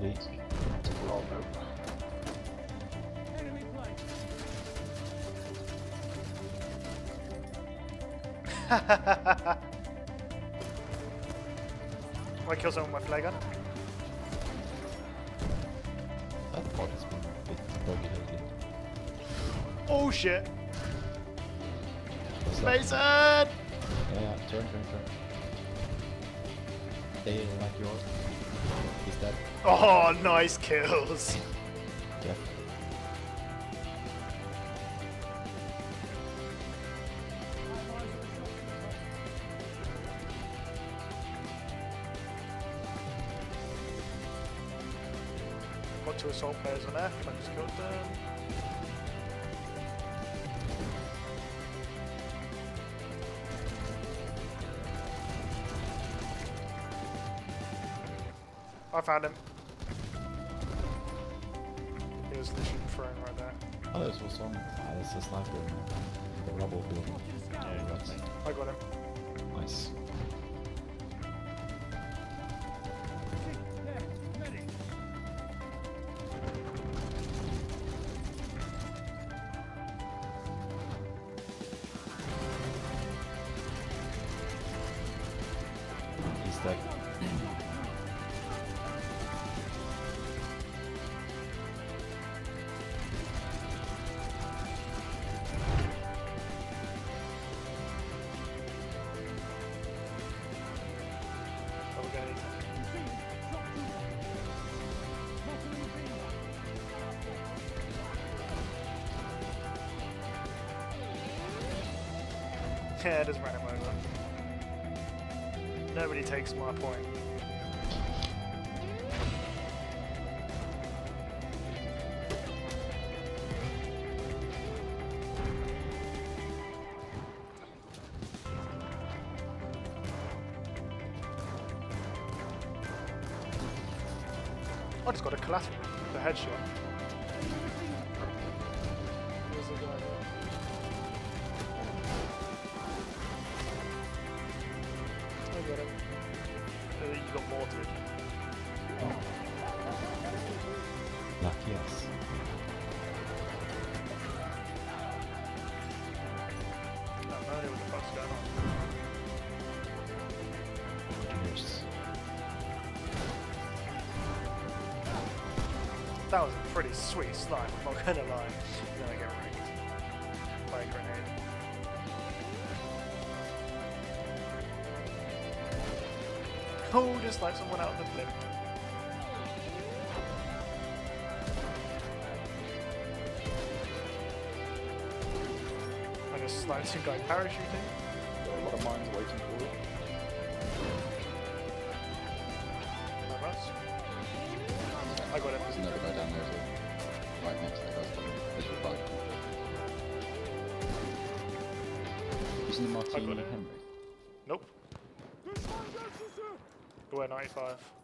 B. Oh no. I kill someone with my flare gun. That pod has been a bit buggy lately. Oh shit! What's that? Mason! Yeah, turn. They like yours. He's dead. Oh, nice kills! Yeah. Got 2 assault players on F, I just killed them. I found him. He was literally throwing right there. Oh, there's also one. There's a sniper in the rubble building. Yeah, that's I got him. nice. He's dead. Oh, we're gonna need to. Yeah, it doesn't run him over. Nobody takes my point. I just got a collateral, the headshot. Where's the guy there? I got him. You got mortared. Lucky us. I have no idea what the fuck's going on. Engineers. That was a pretty sweet snipe, I'm not gonna lie. Then I get rigged by a grenade. Oh, just like someone out of the blimp. I just sniped some guy parachuting. Got a lot of mines waiting for it. Whereabouts? I got him. There's another guy down there as well. Right next to that guy's body. His reply. Using the I Martini got it. Henry. Nope. We're 95.